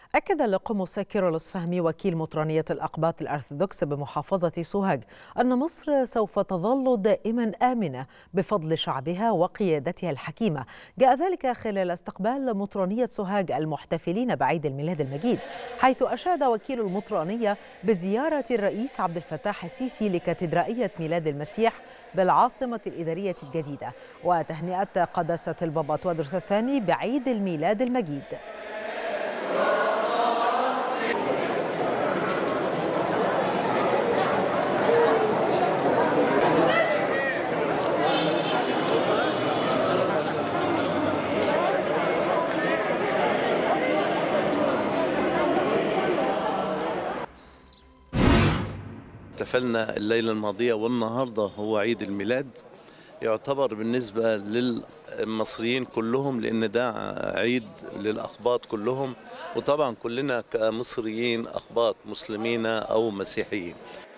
أكد القمص كيرلس فهمي وكيل مطرانية الأقباط الأرثوذكس بمحافظة سوهاج أن مصر سوف تظل دائما آمنة بفضل شعبها وقيادتها الحكيمة. جاء ذلك خلال استقبال مطرانية سوهاج المحتفلين بعيد الميلاد المجيد، حيث أشاد وكيل المطرانية بزيارة الرئيس عبد الفتاح السيسي لكاتدرائية ميلاد المسيح بالعاصمة الإدارية الجديدة، وتهنئة قداسة البابا تودرس الثاني بعيد الميلاد المجيد. احتفلنا الليلة الماضية والنهاردة هو عيد الميلاد، يعتبر بالنسبة للمصريين كلهم، لأن ده عيد للأقباط كلهم، وطبعا كلنا كمصريين أقباط مسلمين أو مسيحيين.